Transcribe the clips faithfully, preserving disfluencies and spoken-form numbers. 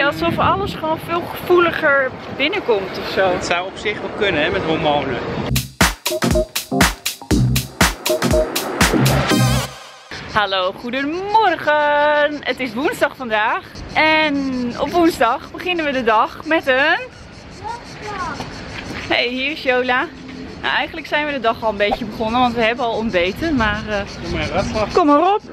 alsof alles gewoon veel gevoeliger binnenkomt of zo. Het zou op zich wel kunnen, hè, met hormonen. Hallo, goedemorgen. Het is woensdag vandaag. En op woensdag beginnen we de dag met een... Hey, hier is Jola. Nou, eigenlijk zijn we de dag al een beetje begonnen, want we hebben al ontbeten. Maar uh... kom maar op.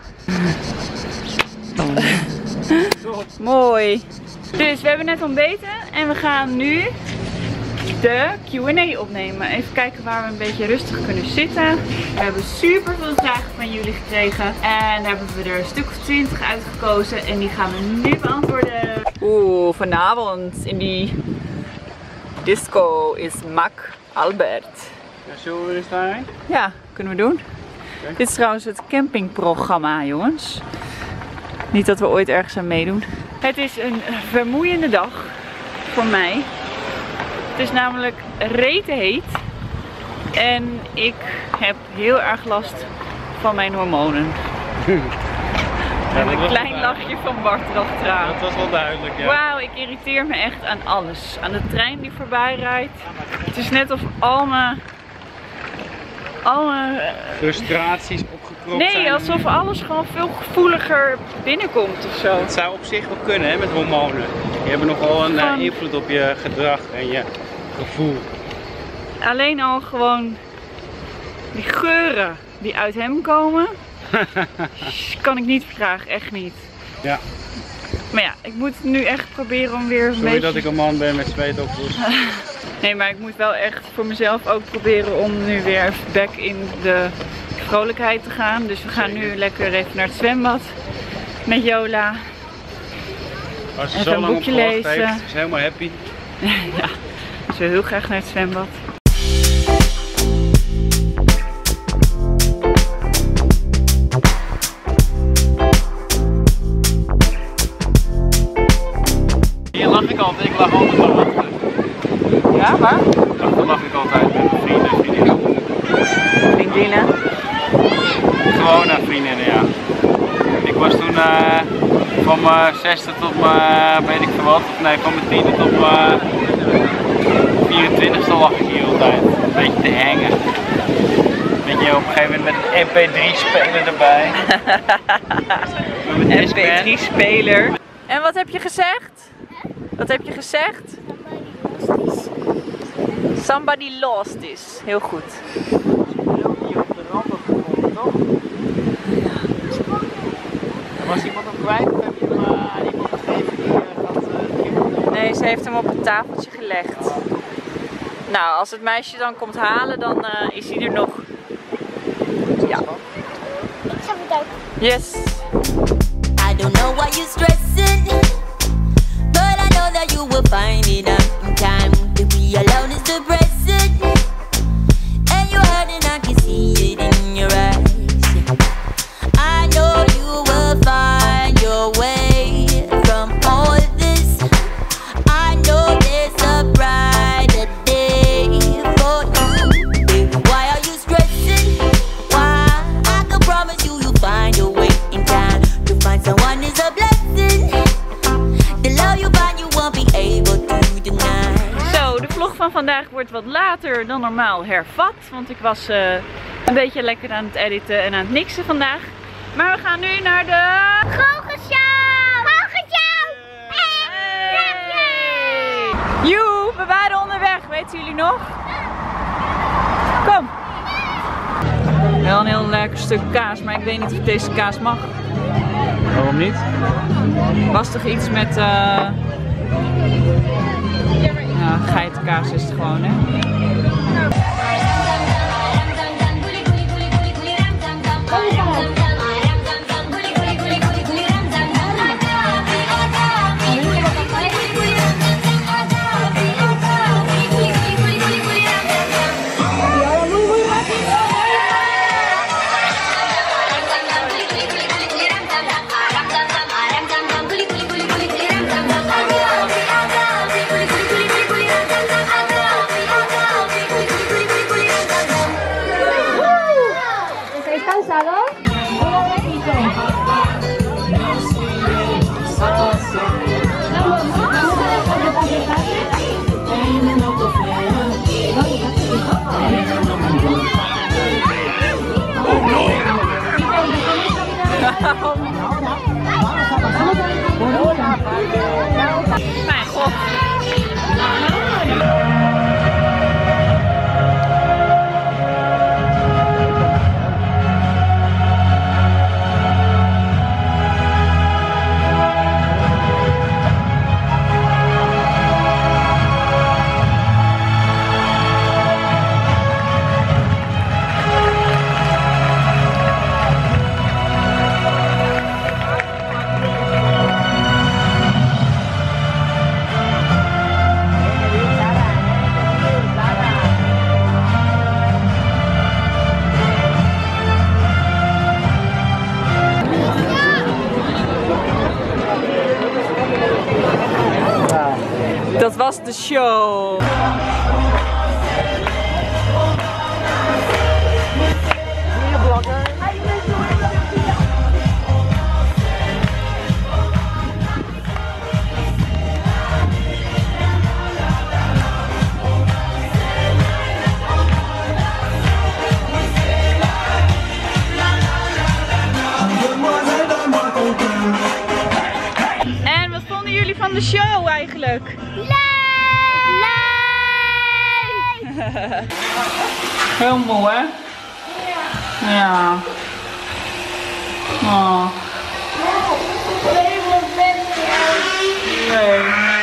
Mooi. Dus we hebben net ontbeten en we gaan nu de Q en A opnemen. Even kijken waar we een beetje rustig kunnen zitten. We hebben super veel vragen van jullie gekregen. En daar hebben we er een stuk of twintig uitgekozen. En die gaan we nu beantwoorden. Oeh, vanavond in die disco is Mac Albert. Ja, zullen we er staan? Ja, kunnen we doen. Okay. Dit is trouwens het campingprogramma, jongens. Niet dat we ooit ergens aan meedoen. Het is een vermoeiende dag voor mij. Het is namelijk rete heet. En ik heb heel erg last van mijn hormonen. Ja, en een klein lachje van Bart erachteraan. Dat was wel duidelijk, ja. Wauw, ik irriteer me echt aan alles. Aan de trein die voorbij rijdt. Het is net of al mijn... Al mijn... frustraties opgekropt nee, zijn. Nee, alsof alles gewoon veel gevoeliger binnenkomt of zo. Het zou op zich wel kunnen, hè, met hormonen. Die hebben nogal een Van... invloed op je gedrag en je gevoel. Alleen al gewoon die geuren die uit hem komen, kan ik niet verdragen, echt niet. Ja. Maar ja, ik moet nu echt proberen om weer een Sorry beetje... dat ik een man ben met zweet op de... Nee, maar ik moet wel echt voor mezelf ook proberen om nu weer back in de vrolijkheid te gaan. Dus we gaan nu lekker even naar het zwembad met Jola. Als ze even zo een lang boekje op lezen. Heeft, is helemaal happy. Ja, ze wil heel graag naar het zwembad. Hier lach ik altijd, ik lach altijd al achter. Ja, waar? Achter lach ik altijd met mijn vrienden en vriendinnen. Vriendinnen? Gewoon naar vriendinnen, ja. Ik was toen uh, van mijn zesde tot mijn, weet ik veel wat, of nee, van mijn tiende tot mijn vierentwintigste lag ik hier altijd. Een beetje te hangen. Weet je, op een gegeven moment met een M P drie speler erbij. M P drie speler. En wat heb je gezegd? Wat heb je gezegd? Somebody lost this. Heel goed. Was iemand op kwijt of heb je hem aan uh, iemand gegeven die uh, gaat uh, Nee, ze heeft hem op het tafeltje gelegd. Nou, als het meisje dan komt halen, dan uh, is hij er nog. Ja. Ik zag het ook. Yes. I don't know why you're stressing, but I know that you will find it in time. To be alone is depressing, and you're hurting, I can see it in your eyes. I know you will find your way from all this. I know there's a brighter day for you. Why are you stressing? Why? I can promise you you'll find your way in time. To find someone is a blessing. The love you find you won't be able to deny. Zo, de vlog van vandaag wordt wat later dan normaal hervat. Want ik was uh, een beetje lekker aan het editen en aan het mixen vandaag. Maar we gaan nu naar de... Goochelshow! Goochelshow! Hey! Joe, we waren onderweg, weten jullie nog? Kom! Wel een heel lekker stuk kaas, maar ik weet niet of deze kaas mag. Waarom niet? Was toch iets met... Uh... Ja, geitenkaas is het gewoon, hè? Thank you. Mijn god. Dat was de show. En wat vonden jullie van de show eigenlijk? Heel mooi, hè? Ja. Oh. Nee.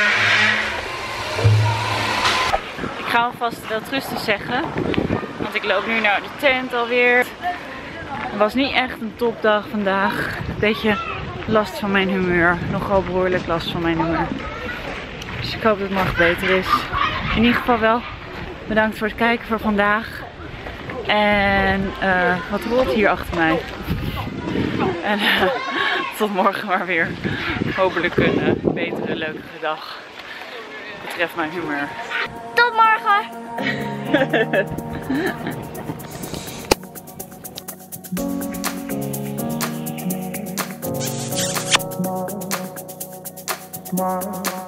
Ik ga alvast wel rustig zeggen, want ik loop nu naar de tent alweer. Het was niet echt een topdag vandaag. Een beetje last van mijn humeur. Nogal behoorlijk last van mijn humeur. Dus ik hoop dat het morgen beter is. In ieder geval wel. Bedankt voor het kijken voor vandaag. En uh, wat rolt hier achter mij? En uh, tot morgen maar weer. Hopelijk een uh, betere, leukere dag. Betreft mijn humeur. Tot morgen!